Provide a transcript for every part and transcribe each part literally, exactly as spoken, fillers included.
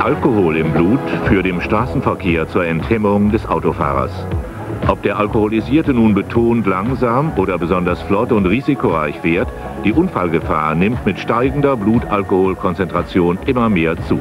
Alkohol im Blut führt im Straßenverkehr zur Enthemmung des Autofahrers. Ob der Alkoholisierte nun betont langsam oder besonders flott und risikoreich fährt, die Unfallgefahr nimmt mit steigender Blutalkoholkonzentration immer mehr zu.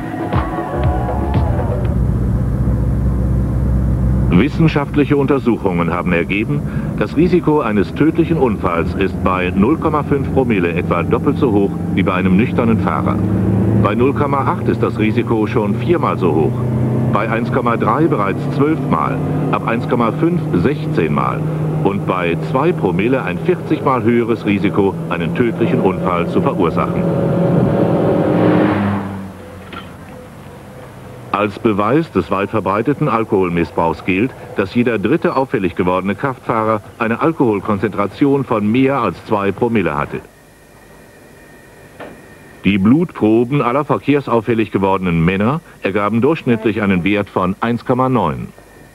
Wissenschaftliche Untersuchungen haben ergeben, das Risiko eines tödlichen Unfalls ist bei null Komma fünf Promille etwa doppelt so hoch wie bei einem nüchternen Fahrer. Bei null Komma acht ist das Risiko schon viermal so hoch, bei eins Komma drei bereits zwölfmal, ab eins Komma fünf sechzehn Mal und bei zwei Promille ein vierzig Mal höheres Risiko, einen tödlichen Unfall zu verursachen. Als Beweis des weit verbreiteten Alkoholmissbrauchs gilt, dass jeder dritte auffällig gewordene Kraftfahrer eine Alkoholkonzentration von mehr als zwei Promille hatte. Die Blutproben aller verkehrsauffällig gewordenen Männer ergaben durchschnittlich einen Wert von eins Komma neun.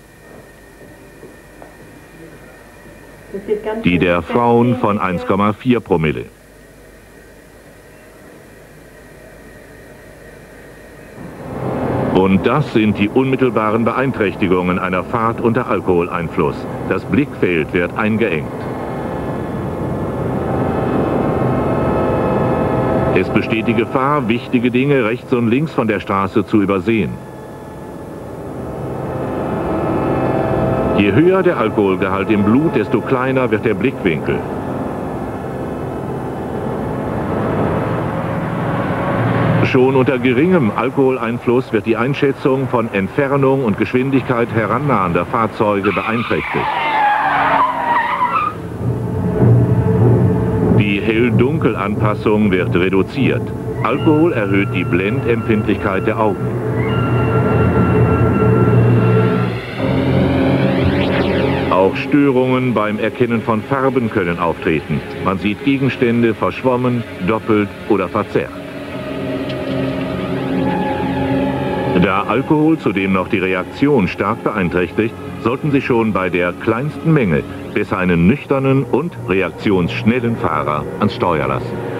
Die der Frauen von eins Komma vier Promille. Und das sind die unmittelbaren Beeinträchtigungen einer Fahrt unter Alkoholeinfluss. Das Blickfeld wird eingeengt. Es besteht die Gefahr, wichtige Dinge rechts und links von der Straße zu übersehen. Je höher der Alkoholgehalt im Blut, desto kleiner wird der Blickwinkel. Schon unter geringem Alkoholeinfluss wird die Einschätzung von Entfernung und Geschwindigkeit herannahender Fahrzeuge beeinträchtigt. Die Hell-Dunkel-Anpassung wird reduziert. Alkohol erhöht die Blendempfindlichkeit der Augen. Auch Störungen beim Erkennen von Farben können auftreten. Man sieht Gegenstände verschwommen, doppelt oder verzerrt. Da Alkohol zudem noch die Reaktion stark beeinträchtigt, sollten Sie schon bei der kleinsten Menge besser einen nüchternen und reaktionsschnellen Fahrer ans Steuer lassen.